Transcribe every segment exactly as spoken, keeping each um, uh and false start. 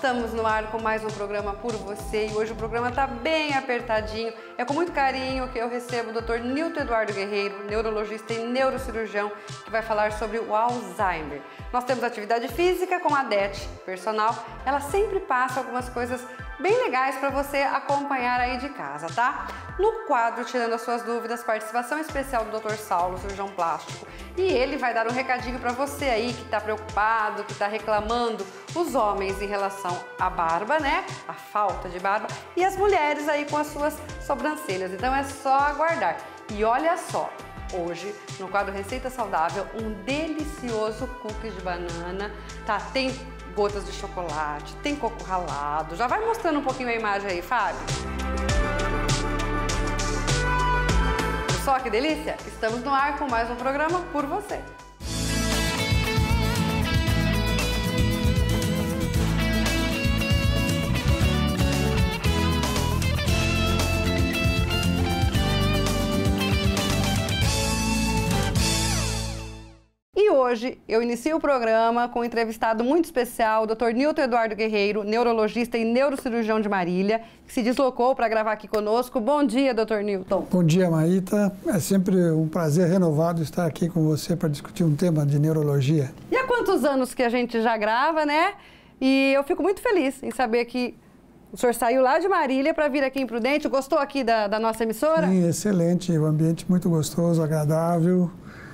Estamos no ar com mais um programa Por Você e hoje o programa está bem apertadinho. É com muito carinho que eu recebo o doutor Nilton Eduardo Guerreiro, neurologista e neurocirurgião, que vai falar sobre o Alzheimer. Nós temos atividade física com a Dete, personal. Ela sempre passa algumas coisas bem legais para você acompanhar aí de casa, tá? No quadro Tirando as Suas Dúvidas, participação especial do doutor Saulo, cirurgião plástico. E ele vai dar um recadinho para você aí que está preocupado, que está reclamando, os homens em relação à barba, né? A falta de barba, e as mulheres aí com as suas sobrancelhas. Então é só aguardar. E olha só, hoje no quadro Receita Saudável, um delicioso cookie de banana, tá? Tem gotas de chocolate, tem coco ralado. Já vai mostrando um pouquinho a imagem aí, Fábio. Só que delícia? Estamos no ar com mais um programa Por Você. E hoje eu inicio o programa com um entrevistado muito especial, o doutor Nilton Eduardo Guerreiro, neurologista e neurocirurgião de Marília, que se deslocou para gravar aqui conosco. Bom dia, doutor Nilton. Bom dia, Maíta. É sempre um prazer renovado estar aqui com você para discutir um tema de neurologia. E há quantos anos que a gente já grava, né? E eu fico muito feliz em saber que o senhor saiu lá de Marília para vir aqui em Prudente. Gostou aqui da, da nossa emissora? Sim, excelente. O ambiente muito gostoso, agradável.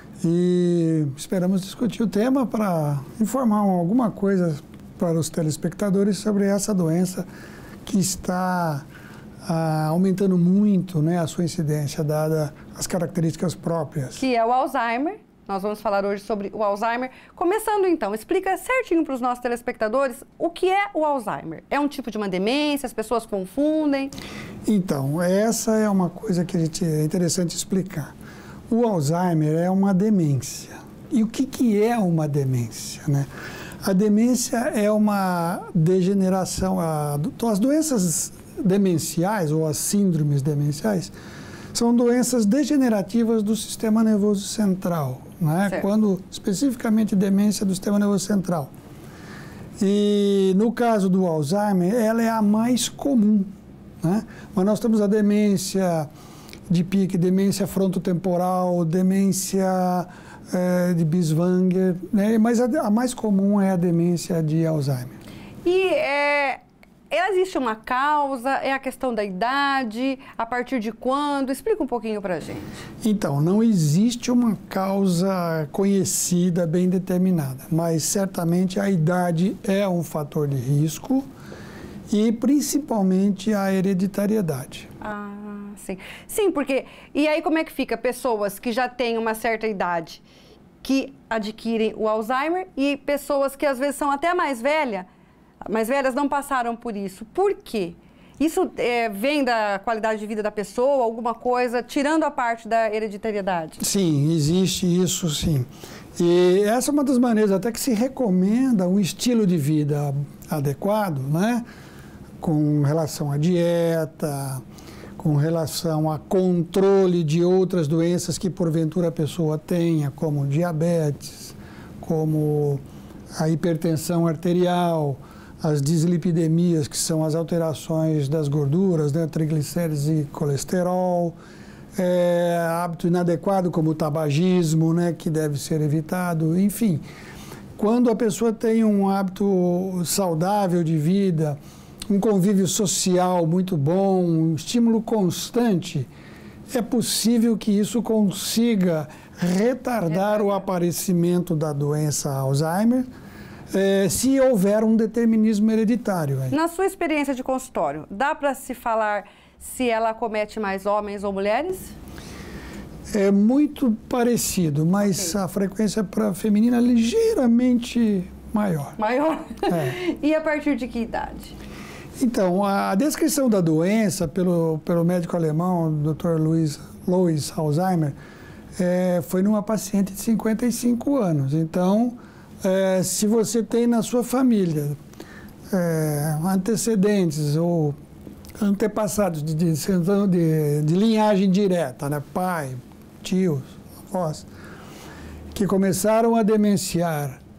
E esperamos discutir o tema para informar alguma coisa para os telespectadores sobre essa doença que está ah, aumentando muito, né, a sua incidência, dada as características próprias. Que é o Alzheimer. Nós vamos falar hoje sobre o Alzheimer. Começando então, explica certinho para os nossos telespectadores o que é o Alzheimer. É um tipo de uma demência, as pessoas confundem? Então, essa é uma coisa que a gente, é interessante explicar. O Alzheimer é uma demência. E o que, que é uma demência, né? A demência é uma degeneração. A, as doenças demenciais ou as síndromes demenciais são doenças degenerativas do sistema nervoso central, né? Quando especificamente demência do sistema nervoso central. E no caso do Alzheimer, ela é a mais comum, né? Mas nós temos a demência de pique, demência frontotemporal, demência é, de Binswanger, né? Mas a, a mais comum é a demência de Alzheimer. E é, existe uma causa, é a questão da idade, a partir de quando? Explica um pouquinho pra gente. Então, não existe uma causa conhecida, bem determinada, mas certamente a idade é um fator de risco e principalmente a hereditariedade. Ah. Sim. Sim, porque... E aí como é que fica? Pessoas que já têm uma certa idade que adquirem o Alzheimer e pessoas que às vezes são até mais velhas, mais velhas não passaram por isso. Por quê? Isso é, vem da qualidade de vida da pessoa, alguma coisa, tirando a parte da hereditariedade? Sim, existe isso sim. E essa é uma das maneiras até que se recomenda um estilo de vida adequado, né? Com relação à dieta, com relação a controle de outras doenças que porventura a pessoa tenha, como diabetes, como a hipertensão arterial, as dislipidemias, que são as alterações das gorduras, né, triglicéridos e colesterol, é, hábito inadequado como o tabagismo, né, que deve ser evitado, enfim. Quando a pessoa tem um hábito saudável de vida, um convívio social muito bom, um estímulo constante, é possível que isso consiga retardar o aparecimento da doença Alzheimer, eh, se houver um determinismo hereditário. Hein? Na sua experiência de consultório, dá para se falar se ela acomete mais homens ou mulheres? É muito parecido, mas okay. A frequência para feminina é ligeiramente maior. Maior? É. E a partir de que idade? Então, a descrição da doença pelo, pelo médico alemão, doutor Louis, Louis Alzheimer, é, foi numa paciente de cinquenta e cinco anos. Então, é, se você tem na sua família é, antecedentes ou antepassados de, de, de, de linhagem direta, né, pai, tios, avós, que começaram a demenciar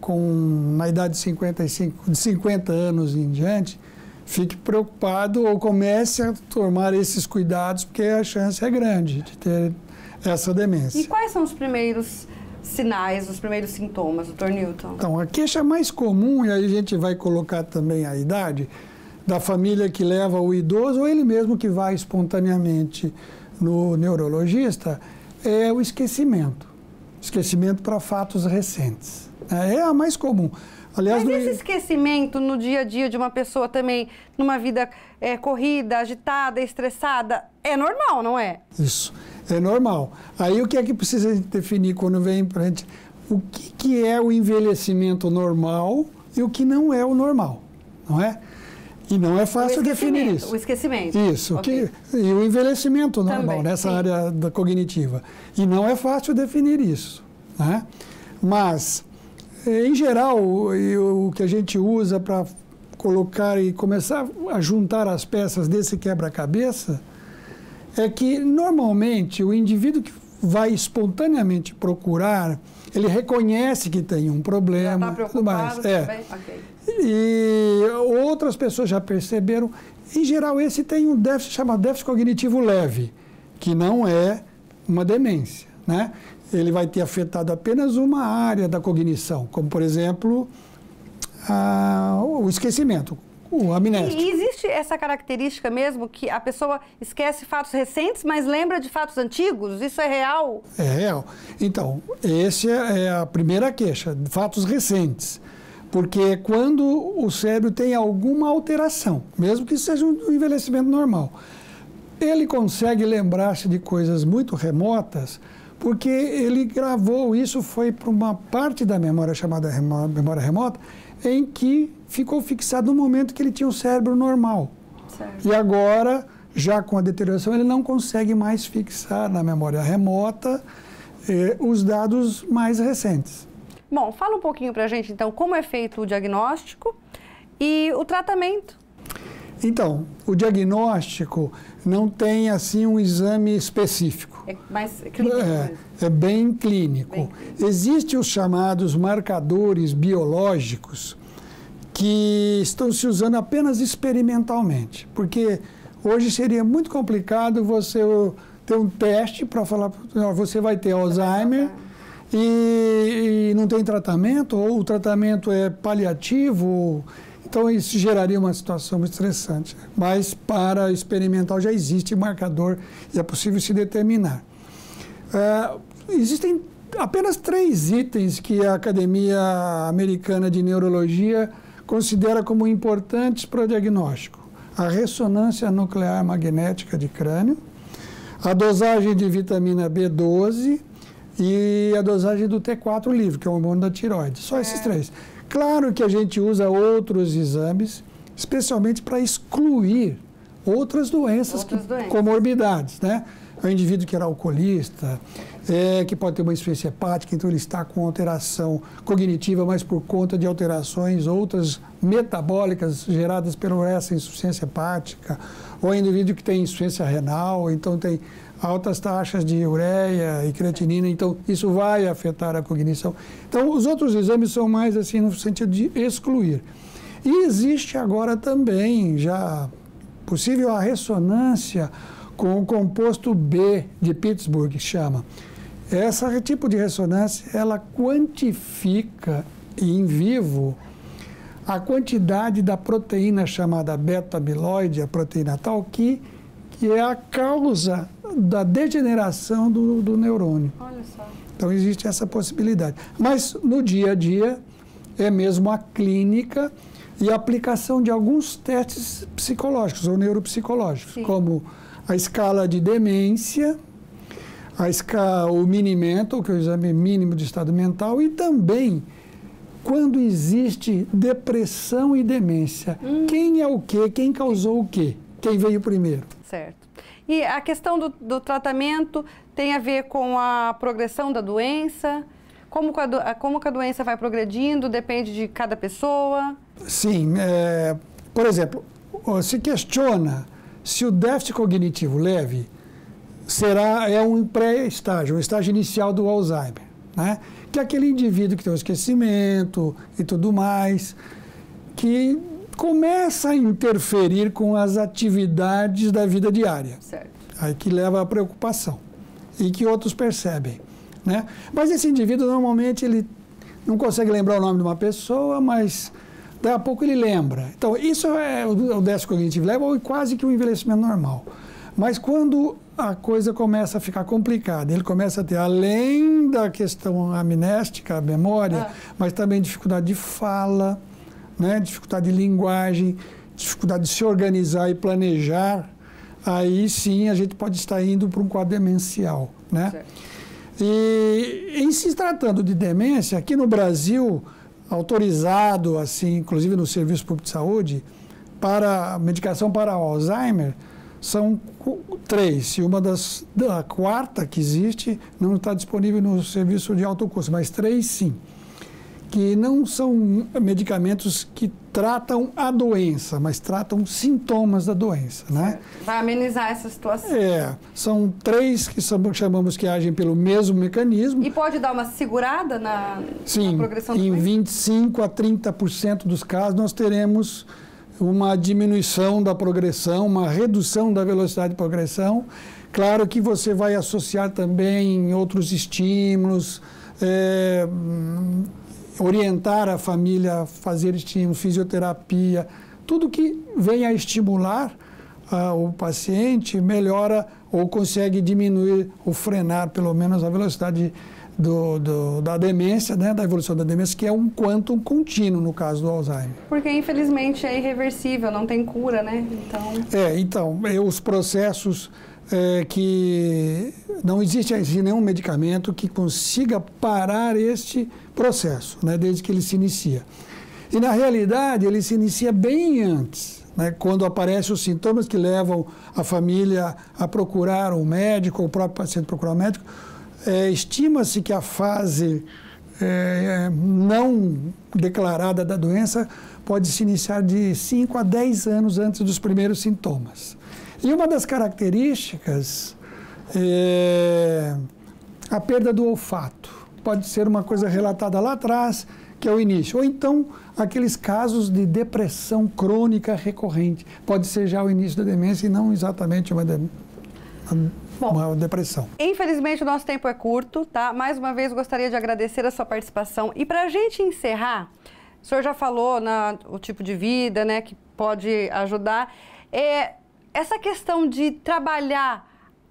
com, na idade de cinquenta e cinco, de cinquenta anos em diante, fique preocupado ou comece a tomar esses cuidados, porque a chance é grande de ter essa demência. E quais são os primeiros sinais, os primeiros sintomas, doutor Newton? Então, a queixa mais comum, e aí a gente vai colocar também a idade, da família que leva o idoso ou ele mesmo que vai espontaneamente no neurologista, é o esquecimento. Esquecimento para fatos recentes. É a mais comum. Aliás, Mas esse no... esquecimento no dia a dia de uma pessoa também, numa vida é, corrida, agitada, estressada, é normal, não é? Isso, é normal. Aí o que é que precisa definir quando vem para a gente? O que, que é o envelhecimento normal e o que não é o normal, não é? E não é fácil definir isso. O esquecimento. Isso. Okay. Que, e o envelhecimento normal, também, nessa sim. área da cognitiva. E não é fácil definir isso, né? Mas, em geral, o, o que a gente usa para colocar e começar a juntar as peças desse quebra-cabeça é que, normalmente, o indivíduo que vai espontaneamente procurar, ele reconhece que tem um problema. Já está preocupado é. também? Ok. E outras pessoas já perceberam, em geral, esse tem um déficit chamado déficit cognitivo leve, que não é uma demência, né? Ele vai ter afetado apenas uma área da cognição, como, por exemplo, a, o esquecimento, o amnésico. E existe essa característica mesmo, que a pessoa esquece fatos recentes, mas lembra de fatos antigos? Isso é real? É real. Então, essa é a primeira queixa, fatos recentes. Porque quando o cérebro tem alguma alteração, mesmo que seja um envelhecimento normal, ele consegue lembrar-se de coisas muito remotas, porque ele gravou, isso foi para uma parte da memória chamada memória remota, em que ficou fixado no momento que ele tinha um cérebro normal. Certo. E agora, já com a deterioração, ele não consegue mais fixar na memória remota eh, os dados mais recentes. Bom, fala um pouquinho para a gente, então, como é feito o diagnóstico e o tratamento. Então, o diagnóstico não tem, assim, um exame específico. É mais clínico. É, é bem clínico. Bem clínico. Existem os chamados marcadores biológicos que estão se usando apenas experimentalmente, porque hoje seria muito complicado você ter um teste para falar, você vai ter Alzheimer, E, e não tem tratamento, ou o tratamento é paliativo, então isso geraria uma situação muito estressante. Mas para experimental já existe marcador e é possível se determinar. É, existem apenas três itens que a Academia Americana de Neurologia considera como importantes para o diagnóstico: a ressonância nuclear magnética de crânio, a dosagem de vitamina B doze, e a dosagem do T quatro livre, que é o hormônio da tireoide. Só é. esses três. Claro que a gente usa outros exames, especialmente para excluir outras doenças, outras que, doenças. comorbidades, né? O indivíduo que era alcoolista, é, que pode ter uma insuficiência hepática, então ele está com alteração cognitiva, mas por conta de alterações outras metabólicas geradas por essa insuficiência hepática, ou indivíduo que tem insuficiência renal, então tem altas taxas de ureia e creatinina, então isso vai afetar a cognição. Então, os outros exames são mais assim no sentido de excluir. E existe agora também, já possível, a ressonância com o composto B de Pittsburgh, que chama. Esse tipo de ressonância, ela quantifica em vivo a quantidade da proteína chamada beta-amiloide, a proteína tal, que, que é a causa da degeneração do, do neurônio. Olha só. Então, existe essa possibilidade. Mas, no dia a dia, é mesmo a clínica e a aplicação de alguns testes psicológicos ou neuropsicológicos, Sim. como a escala de demência, a escala, o Mini-Mental, que é o exame mínimo de estado mental, e também quando existe depressão e demência. Hum. Quem é o quê? Quem causou o quê? Quem veio primeiro? Certo. E a questão do, do tratamento tem a ver com a progressão da doença? Como que a, como que a doença vai progredindo? Depende de cada pessoa? Sim. É, por exemplo, se questiona se o déficit cognitivo leve será, é um pré-estágio, um estágio inicial do Alzheimer. né? Que é aquele indivíduo que tem o esquecimento e tudo mais, que começa a interferir com as atividades da vida diária. Certo. Aí que leva à preocupação e que outros percebem, né? Mas esse indivíduo, normalmente, ele não consegue lembrar o nome de uma pessoa, mas daqui a pouco ele lembra. Então, isso é o déficit cognitivo leve ou quase que um envelhecimento normal. Mas quando a coisa começa a ficar complicada, ele começa a ter, além da questão amnéstica, a memória, ah. mas também dificuldade de fala, né? Dificuldade de linguagem, dificuldade de se organizar e planejar, aí sim a gente pode estar indo para um quadro demencial, né? Certo. E em se tratando de demência, aqui no Brasil, autorizado, assim, inclusive no Serviço Público de Saúde, para medicação para Alzheimer, são três. E uma das, da quarta que existe não está disponível no serviço de alto custo, mas três sim. Que não são medicamentos que tratam a doença, mas tratam sintomas da doença, né? Vai amenizar essa situação. É, são três que chamamos que agem pelo mesmo mecanismo. E pode dar uma segurada na, Sim, na progressão do em doença? vinte e cinco a trinta por cento dos casos nós teremos uma diminuição da progressão, uma redução da velocidade de progressão. Claro que você vai associar também outros estímulos, é, orientar a família a fazer estímulos, fisioterapia, tudo que venha a estimular uh, o paciente melhora ou consegue diminuir ou frenar pelo menos a velocidade do, do, da demência, né, da evolução da demência, que é um quantum contínuo no caso do Alzheimer. Porque infelizmente é irreversível, não tem cura, né? Então... É, então, os processos é, que não existe assim, nenhum medicamento que consiga parar este processo, né, desde que ele se inicia. E, na realidade, ele se inicia bem antes, né, quando aparecem os sintomas que levam a família a procurar um médico, ou o próprio paciente procurar um médico. É, estima-se que a fase é, não declarada da doença pode se iniciar de cinco a dez anos antes dos primeiros sintomas. E uma das características é a perda do olfato. Pode ser uma coisa relatada lá atrás, que é o início. Ou então, aqueles casos de depressão crônica recorrente. Pode ser já o início da demência e não exatamente uma, de... Bom, uma depressão. Infelizmente, o nosso tempo é curto, tá? Mais uma vez, gostaria de agradecer a sua participação. E para a gente encerrar, o senhor já falou na, o tipo de vida, né, que pode ajudar. É, essa questão de trabalhar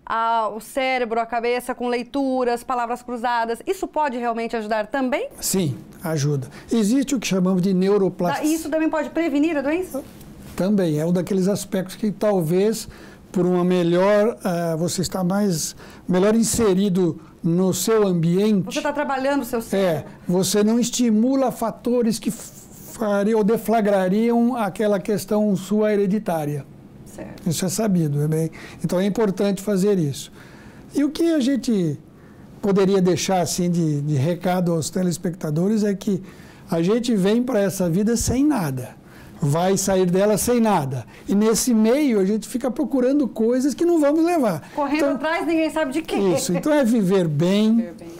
A, o cérebro, a cabeça com leituras, palavras cruzadas, isso pode realmente ajudar também? Sim, ajuda. Existe o que chamamos de neuroplasticidade. Isso também pode prevenir a doença? Também, é um daqueles aspectos que talvez, por uma melhor, uh, você está mais, melhor inserido no seu ambiente. Você está trabalhando o seu cérebro. É, você não estimula fatores que fariam ou deflagrariam aquela questão sua hereditária. Certo. Isso é sabido, é bem. Então é importante fazer isso. E o que a gente poderia deixar assim de, de recado aos telespectadores é que a gente vem para essa vida sem nada, vai sair dela sem nada. E nesse meio a gente fica procurando coisas que não vamos levar. Correndo então, atrás, ninguém sabe de quê. Isso, então é viver bem, viver bem,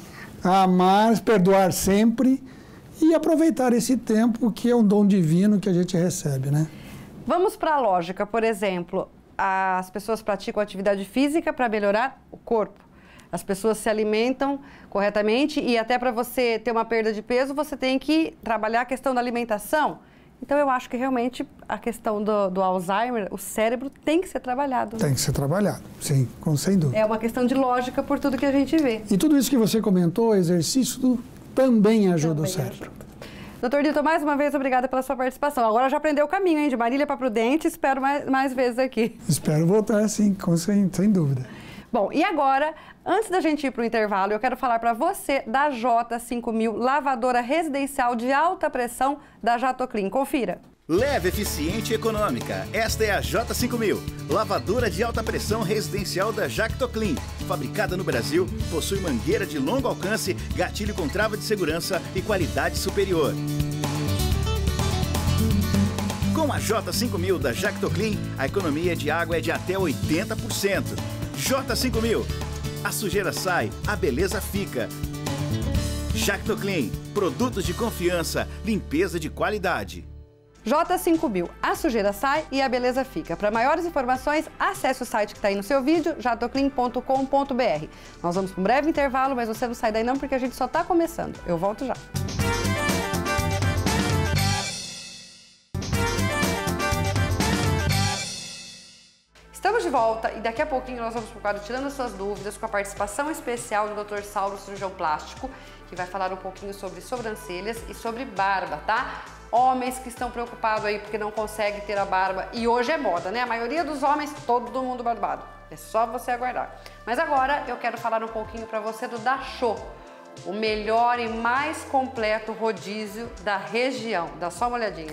amar, perdoar sempre e aproveitar esse tempo que é um dom divino que a gente recebe, né? Vamos para a lógica, por exemplo, as pessoas praticam atividade física para melhorar o corpo. As pessoas se alimentam corretamente e até para você ter uma perda de peso, você tem que trabalhar a questão da alimentação. Então, eu acho que realmente a questão do, do Alzheimer, o cérebro tem que ser trabalhado. Tem que ser trabalhado, sim, com, sem dúvida. É uma questão de lógica por tudo que a gente vê. E tudo isso que você comentou, exercício, também ajuda também o cérebro. Ajuda. Doutor Nilton, mais uma vez, obrigada pela sua participação. Agora já aprendeu o caminho, hein? De Marília para Prudente, espero mais, mais vezes aqui. Espero voltar, sim, com, sem, sem dúvida. Bom, e agora, antes da gente ir para o intervalo, eu quero falar para você da J cinco mil, lavadora residencial de alta pressão da Jatoclean. Confira. Leve, eficiente e econômica. Esta é a J cinco mil, lavadora de alta pressão residencial da Jatoclean. Fabricada no Brasil, possui mangueira de longo alcance, gatilho com trava de segurança e qualidade superior. Com a J cinco mil da Jatoclean, a economia de água é de até oitenta por cento. J cinco mil, a sujeira sai, a beleza fica. Jactoclean, produtos de confiança, limpeza de qualidade. J cinco mil, a sujeira sai e a beleza fica. Para maiores informações, acesse o site que está aí no seu vídeo, jactoclean ponto com ponto br. Nós vamos para um breve intervalo, mas você não sai daí não, porque a gente só está começando. Eu volto já. Estamos de volta e daqui a pouquinho nós vamos para o quadro Tirando Suas Dúvidas com a participação especial do doutor Saulo, cirurgião plástico, que vai falar um pouquinho sobre sobrancelhas e sobre barba, tá? Homens que estão preocupados aí porque não conseguem ter a barba, e hoje é moda, né? A maioria dos homens, todo mundo barbado. É só você aguardar. Mas agora eu quero falar um pouquinho para você do Dachô, o melhor e mais completo rodízio da região. Dá só uma olhadinha.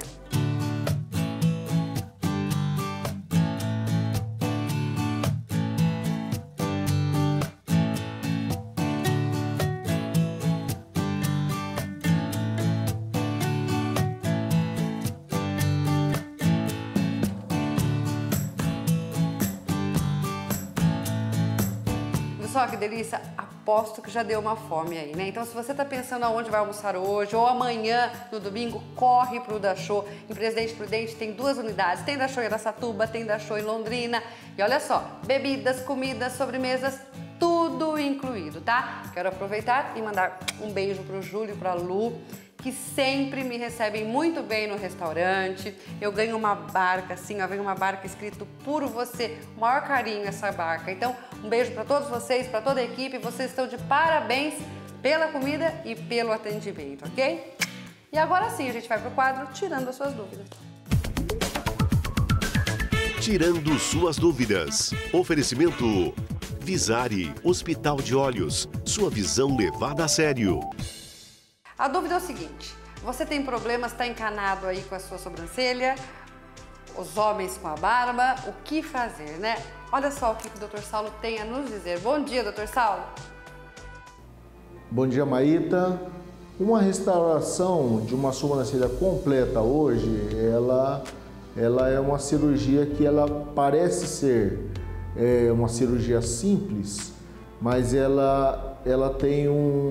Só que delícia, aposto que já deu uma fome aí, né? Então, se você tá pensando aonde vai almoçar hoje ou amanhã, no domingo, corre pro Dachô. Em Presidente Prudente tem duas unidades, tem Dachô em Araçatuba, tem Dachô em Londrina. E olha só, bebidas, comidas, sobremesas, tudo incluído, tá? Quero aproveitar e mandar um beijo pro Júlio e pra Lu, que sempre me recebem muito bem no restaurante. Eu ganho uma barca, assim, ó, vem uma barca escrito por você, o maior carinho essa barca. Então, um beijo para todos vocês, para toda a equipe, vocês estão de parabéns pela comida e pelo atendimento, ok? E agora sim, a gente vai pro quadro Tirando as Suas Dúvidas. Tirando Suas Dúvidas. Oferecimento Visari, Hospital de Olhos, sua visão levada a sério. A dúvida é o seguinte, você tem problemas, está encanado aí com a sua sobrancelha, os homens com a barba, o que fazer, né? Olha só o que o doutor Saulo tem a nos dizer. Bom dia, doutor Saulo. Bom dia, Maíta. Uma restauração de uma sobrancelha completa hoje, ela, ela é uma cirurgia que ela parece ser é, uma cirurgia simples, mas ela, ela tem um,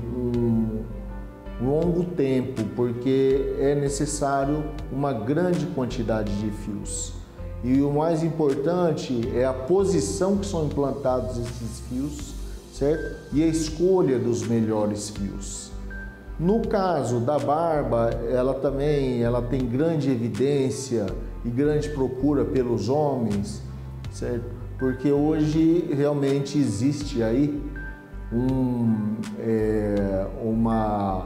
um longo tempo, porque é necessário uma grande quantidade de fios. E o mais importante é a posição que são implantados esses fios, certo? E a escolha dos melhores fios. No caso da barba, ela também ela tem grande evidência e grande procura pelos homens, certo? Porque hoje realmente existe aí um, é, uma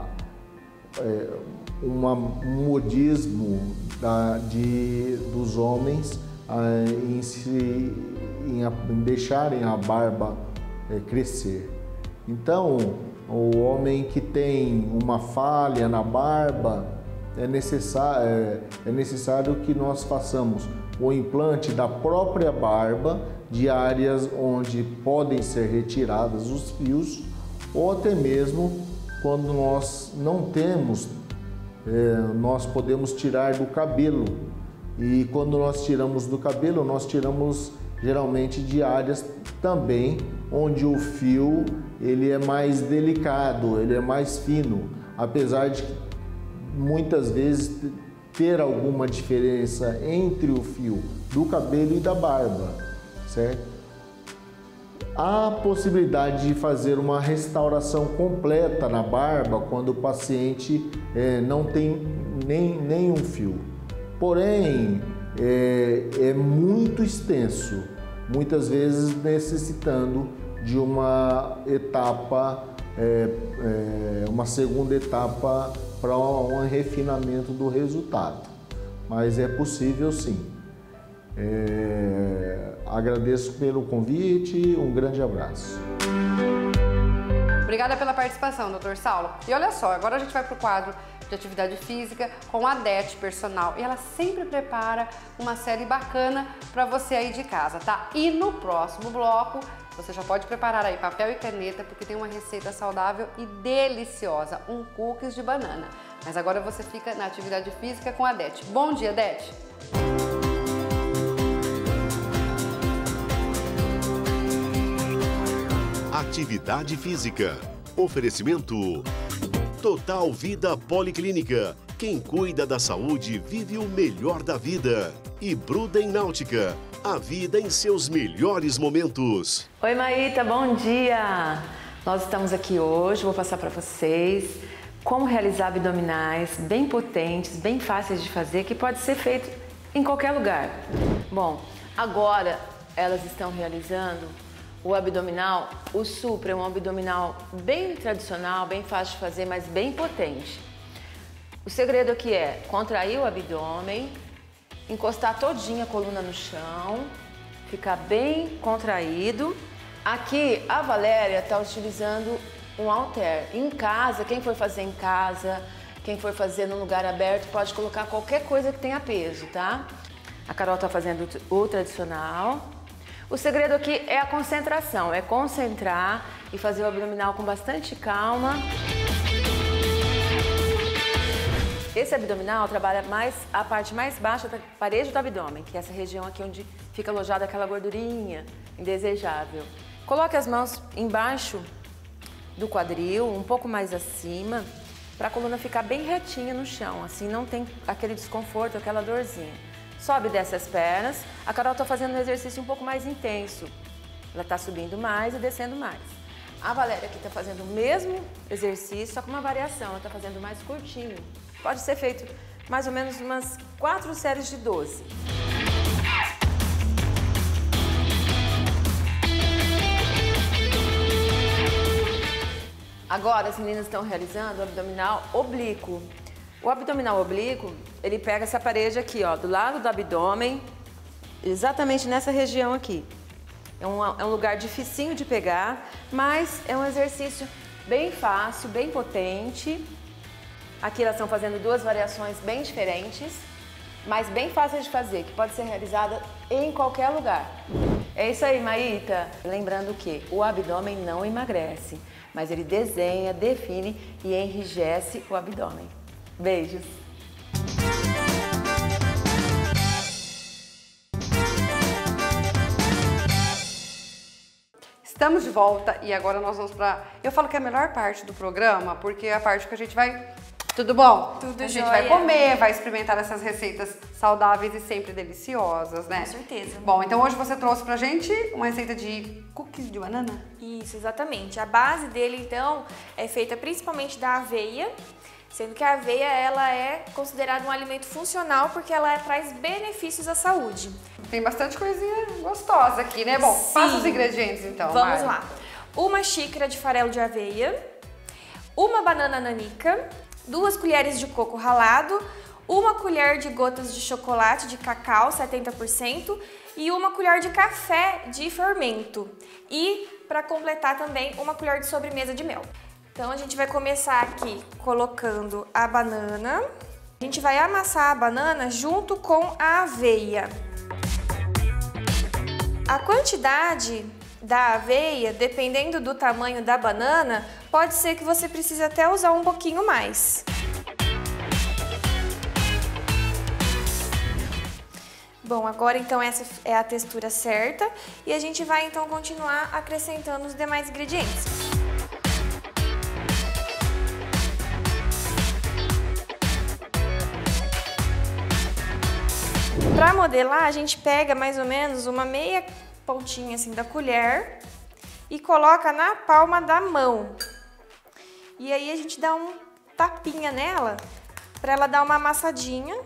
É, uma, um modismo da, de, dos homens ah, em, se, em, em deixarem a barba é, crescer. Então, o homem que tem uma falha na barba, é necessário, é, é necessário que nós façamos o implante da própria barba de áreas onde podem ser retiradas os fios, ou até mesmo quando nós não temos, é, nós podemos tirar do cabelo. E quando nós tiramos do cabelo, nós tiramos geralmente de áreas também onde o fio ele é mais delicado, ele é mais fino, apesar de muitas vezes ter alguma diferença entre o fio do cabelo e da barba, certo? Há a possibilidade de fazer uma restauração completa na barba quando o paciente é, não tem nem, nenhum fio. Porém, é, é muito extenso, muitas vezes necessitando de uma etapa, é, é, uma segunda etapa para um refinamento do resultado. Mas é possível sim. É, agradeço pelo convite, um grande abraço. Obrigada pela participação, doutor Saulo. E olha só, agora a gente vai para o quadro de atividade física com a Dete Personal. E ela sempre prepara uma série bacana para você aí de casa, tá? E no próximo bloco, você já pode preparar aí papel e caneta, porque tem uma receita saudável e deliciosa, um cookies de banana. Mas agora você fica na atividade física com a Dete. Bom dia, Dete! Atividade física. Oferecimento Total Vida Policlínica. Quem cuida da saúde vive o melhor da vida. E Bruden Náutica. A vida em seus melhores momentos. Oi, Maíta, bom dia! Nós estamos aqui hoje, vou passar para vocês como realizar abdominais bem potentes, bem fáceis de fazer, que pode ser feito em qualquer lugar. Bom, agora elas estão realizando o abdominal, o Supra, é um abdominal bem tradicional, bem fácil de fazer, mas bem potente. O segredo aqui é contrair o abdômen, encostar todinha a coluna no chão, ficar bem contraído. Aqui a Valéria está utilizando um halter. Em casa, quem for fazer em casa, quem for fazer num lugar aberto, pode colocar qualquer coisa que tenha peso, tá? A Carol está fazendo o tradicional. O segredo aqui é a concentração, é concentrar e fazer o abdominal com bastante calma. Esse abdominal trabalha mais a parte mais baixa da parede do abdômen, que é essa região aqui onde fica alojada aquela gordurinha indesejável. Coloque as mãos embaixo do quadril, um pouco mais acima, para a coluna ficar bem retinha no chão, assim não tem aquele desconforto, aquela dorzinha. Sobe e desce as pernas. A Carol está fazendo um exercício um pouco mais intenso. Ela está subindo mais e descendo mais. A Valéria aqui está fazendo o mesmo exercício, só com uma variação. Ela está fazendo mais curtinho. Pode ser feito mais ou menos umas quatro séries de doze. Agora as meninas estão realizando o abdominal oblíquo. O abdominal oblíquo, ele pega essa parede aqui, ó, do lado do abdômen, exatamente nessa região aqui. É um, é um lugar dificinho de pegar, mas é um exercício bem fácil, bem potente. Aqui elas estão fazendo duas variações bem diferentes, mas bem fáceis de fazer, que pode ser realizada em qualquer lugar. É isso aí, Maíta. Lembrando que o abdômen não emagrece, mas ele desenha, define e enrijece o abdômen. Beijos! Estamos de volta e agora nós vamos para... Eu falo que é a melhor parte do programa, porque é a parte que a gente vai... Tudo bom? Tudo A gente jóia. vai comer, vai experimentar essas receitas saudáveis e sempre deliciosas, né? Com certeza. Bom, então hoje você trouxe pra gente uma receita de cookies de banana? Isso, exatamente. A base dele, então, é feita principalmente da aveia, sendo que a aveia ela é considerada um alimento funcional porque ela traz benefícios à saúde. Tem bastante coisinha gostosa aqui, né? Bom, Sim. passa os ingredientes então, Vamos Mari. lá. Uma xícara de farelo de aveia, uma banana nanica, duas colheres de coco ralado, uma colher de gotas de chocolate de cacau, setenta por cento, e uma colher de café de fermento. E, para completar também, uma colher de sobremesa de mel. Então, a gente vai começar aqui colocando a banana. A gente vai amassar a banana junto com a aveia. A quantidade da aveia, dependendo do tamanho da banana, pode ser que você precise até usar um pouquinho mais. Bom, agora então essa é a textura certa e a gente vai então continuar acrescentando os demais ingredientes. Para modelar, a gente pega mais ou menos uma meia pontinha assim da colher e coloca na palma da mão. E aí a gente dá um tapinha nela para ela dar uma amassadinha.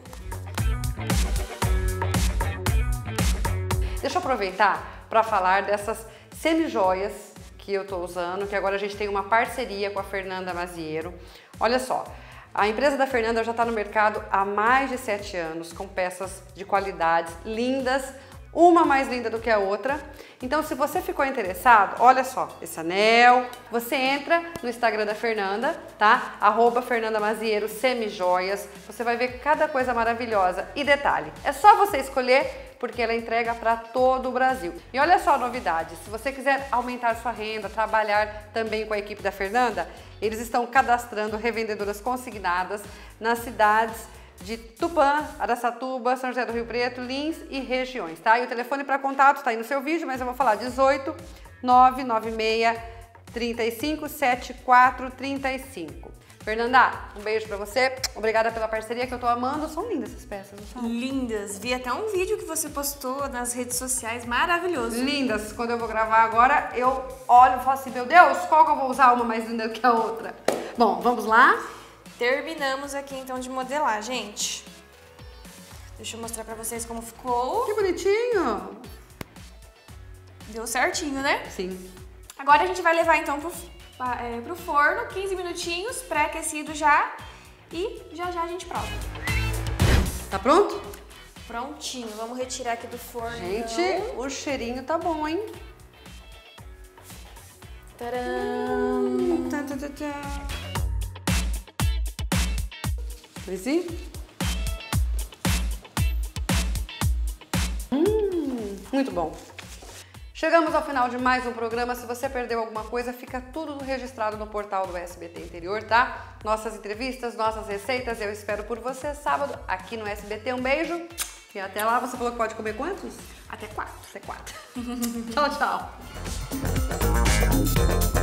Deixa eu aproveitar para falar dessas semi-joias que eu tô usando, que agora a gente tem uma parceria com a Fernanda Maziero. Olha só, a empresa da Fernanda já está no mercado há mais de sete anos, com peças de qualidades lindas, uma mais linda do que a outra. Então, se você ficou interessado, olha só, esse anel, você entra no Instagram da Fernanda, tá? Arroba Fernanda Maziero Semijoias, você vai ver cada coisa maravilhosa. E detalhe, é só você escolher, porque ela entrega para todo o Brasil. E olha só a novidade, se você quiser aumentar sua renda, trabalhar também com a equipe da Fernanda, eles estão cadastrando revendedoras consignadas nas cidades de Tupã, Araçatuba, São José do Rio Preto, Lins e regiões, tá? E o telefone para contato está aí no seu vídeo, mas eu vou falar dezoito, nove nove seis, trinta e cinco, setenta e quatro, trinta e cinco. Fernanda, um beijo pra você. Obrigada pela parceria que eu tô amando. São lindas essas peças, não são? Lindas. Vi até um vídeo que você postou nas redes sociais, maravilhoso. Lindas. Quando eu vou gravar agora, eu olho e falo assim, meu Deus, qual que eu vou usar uma mais linda que a outra? Bom, vamos lá? Terminamos aqui então de modelar, gente. Deixa eu mostrar pra vocês como ficou. Que bonitinho. Deu certinho, né? Sim. Agora a gente vai levar então pro, é, pro forno, quinze minutinhos, pré-aquecido já. E já já a gente prova. Tá pronto? Prontinho. Vamos retirar aqui do forno. Gente, então. o cheirinho tá bom, hein? Tcharam! Hum, tá, tá, tá, tá. Sim? Hum, muito bom. Chegamos ao final de mais um programa. Se você perdeu alguma coisa, fica tudo registrado no portal do S B T Interior, tá? Nossas entrevistas, nossas receitas, eu espero por você sábado aqui no S B T. Um beijo e até lá. Você falou que pode comer quantos? Até quatro. Até quatro. Tchau, tchau.